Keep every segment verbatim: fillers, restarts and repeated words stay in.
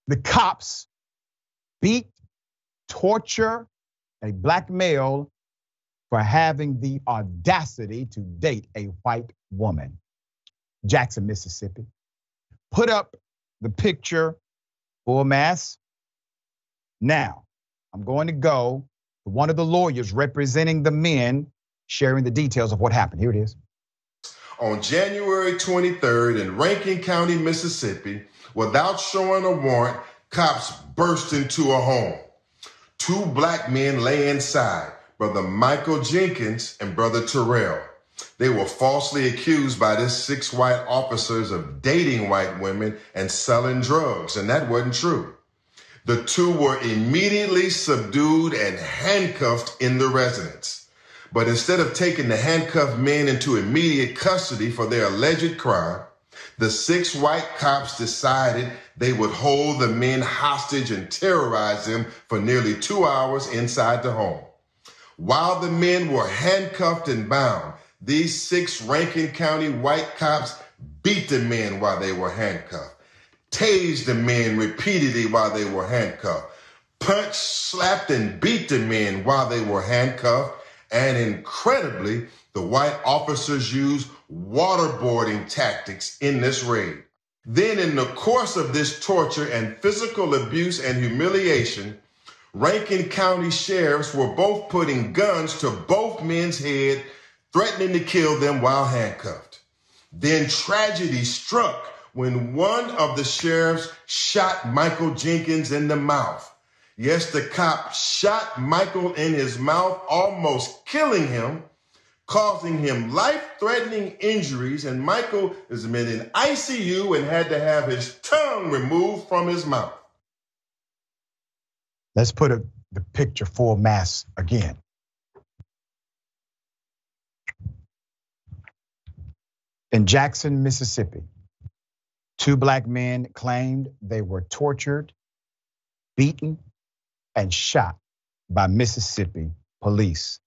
The cops beat, torture a black male for having the audacity to date a white woman. Jackson, Mississippi. Put up the picture, full mass. Now, I'm going to go to one of the lawyers representing the men, sharing the details of what happened. Here it is. On January twenty-third in Rankin County, Mississippi, without showing a warrant, cops burst into a home. Two black men lay inside, Brother Michael Jenkins and Brother Terrell. They were falsely accused by these six white officers of dating white women and selling drugs, and that wasn't true. The two were immediately subdued and handcuffed in the residence. But instead of taking the handcuffed men into immediate custody for their alleged crime, the six white cops decided they would hold the men hostage and terrorize them for nearly two hours inside the home. While the men were handcuffed and bound, these six Rankin County white cops beat the men while they were handcuffed, tased the men repeatedly while they were handcuffed, punched, slapped, and beat the men while they were handcuffed, and incredibly, the white officers used waterboarding tactics in this raid. Then in the course of this torture and physical abuse and humiliation, Rankin County sheriffs were both putting guns to both men's head, threatening to kill them while handcuffed. Then tragedy struck when one of the sheriffs shot Michael Jenkins in the mouth. Yes, the cop shot Michael in his mouth, almost killing him, causing him life-threatening injuries, and Michael is in I C U and had to have his tongue removed from his mouth. Let's put a, the picture full mass again. In Jackson, Mississippi, two black men claimed they were tortured, beaten, and shot by Mississippi police.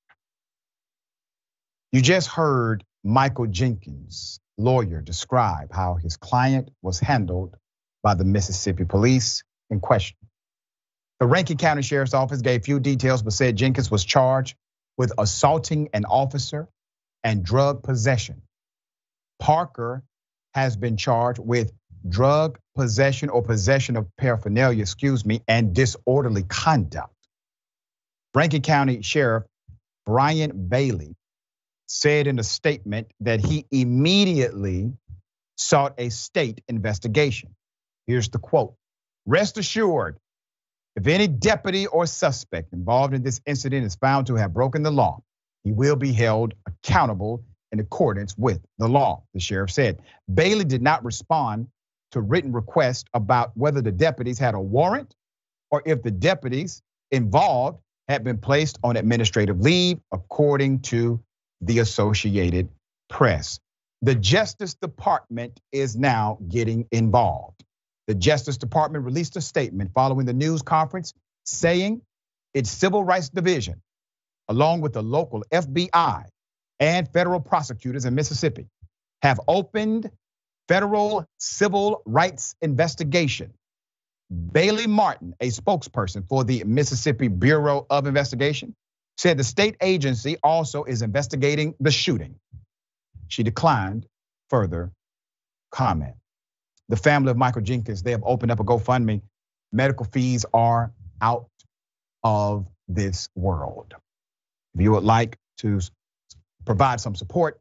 You just heard Michael Jenkins, lawyer, describe how his client was handled by the Mississippi police in question. The Rankin County Sheriff's Office gave few details, but said Jenkins was charged with assaulting an officer and drug possession. Parker has been charged with drug possession or possession of paraphernalia, excuse me, and disorderly conduct. Rankin County Sheriff Brian Bailey said in a statement that he immediately sought a state investigation. Here's the quote. Rest assured, if any deputy or suspect involved in this incident is found to have broken the law, he will be held accountable in accordance with the law, the sheriff said. Bailey did not respond to written requests about whether the deputies had a warrant or if the deputies involved had been placed on administrative leave, according to the Associated Press. The Justice Department is now getting involved. The Justice Department released a statement following the news conference saying its Civil Rights Division, along with the local F B I and federal prosecutors in Mississippi, have opened federal civil rights investigation. Bailey Martin, a spokesperson for the Mississippi Bureau of Investigation, said the state agency also is investigating the shooting. She declined further comment. The family of Michael Jenkins, they have opened up a GoFundMe. Medical fees are out of this world. If you would like to provide some support,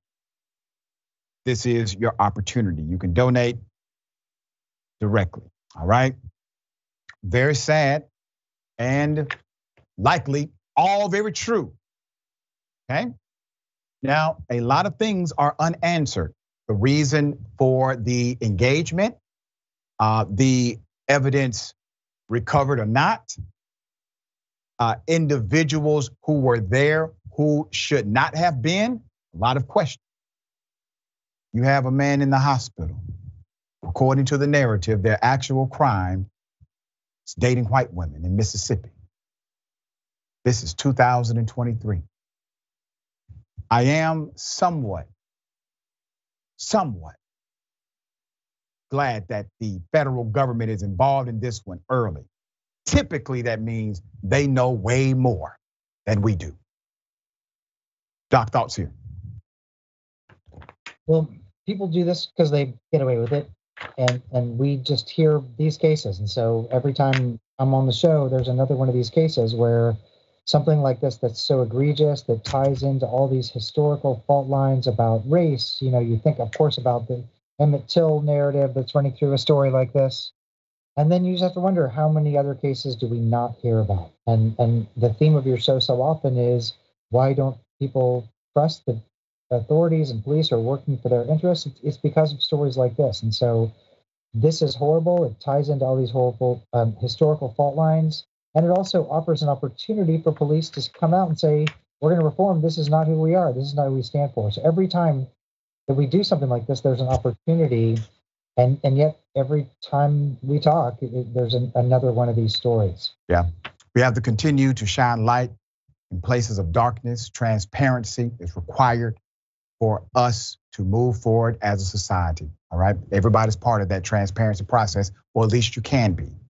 this is your opportunity. You can donate directly, all right? Very sad and likely all very true, okay? Now, a lot of things are unanswered. The reason for the engagement, uh, the evidence recovered or not, uh, individuals who were there who should not have been, a lot of questions. You have a man in the hospital. According to the narrative, their actual crime is dating white women in Mississippi. This is two thousand twenty-three. I am somewhat, somewhat glad that the federal government is involved in this one early. Typically, that means they know way more than we do. Doc, thoughts here? Well, people do this because they get away with it, and and we just hear these cases. And so every time I'm on the show, there's another one of these cases where something like this that's so egregious that ties into all these historical fault lines about race. You know, you think, of course, about the Emmett Till narrative that's running through a story like this. And then you just have to wonder, how many other cases do we not hear about? And and the theme of your show so often is, why don't people trust the authorities and police are working for their interests? It's because of stories like this. And so this is horrible. It ties into all these horrible um, historical fault lines. And it also offers an opportunity for police to come out and say, we're going to reform. This is not who we are. This is not who we stand for. So every time that we do something like this, there's an opportunity. And and yet every time we talk, it, there's an, another one of these stories. Yeah, we have to continue to shine light in places of darkness. Transparency is required for us to move forward as a society, all right? Everybody's part of that transparency process, or at least you can be.